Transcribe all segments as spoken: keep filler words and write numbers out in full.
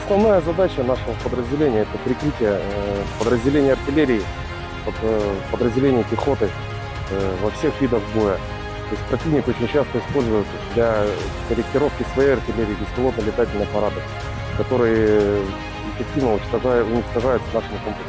Основная задача нашего подразделения – это прикрытие подразделения артиллерии, подразделения пехоты во всех видах боя. То есть противник очень часто использует для корректировки своей артиллерии беспилотно-летательные аппараты, которые эффективно уничтожаются нашим комплексом.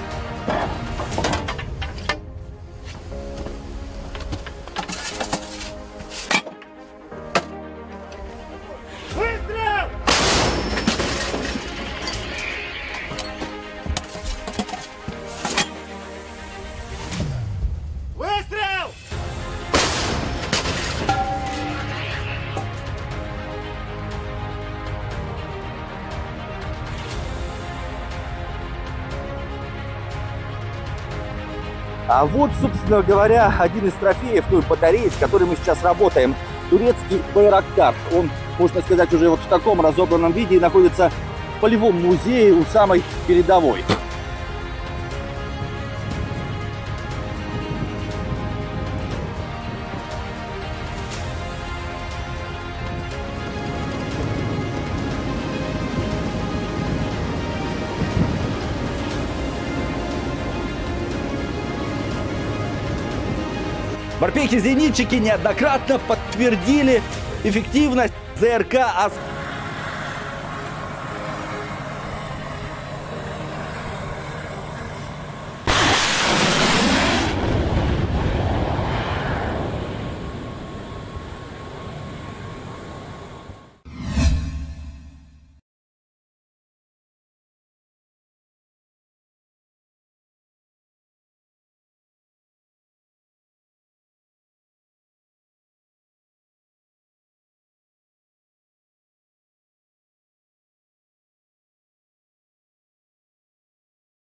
А вот, собственно говоря, один из трофеев той батареи, с которой мы сейчас работаем. Турецкий Байрактар. Он, можно сказать, уже вот в таком разобранном виде и находится в полевом музее у самой передовой. Морпехи-зенитчики неоднократно подтвердили эффективность ЗРК АС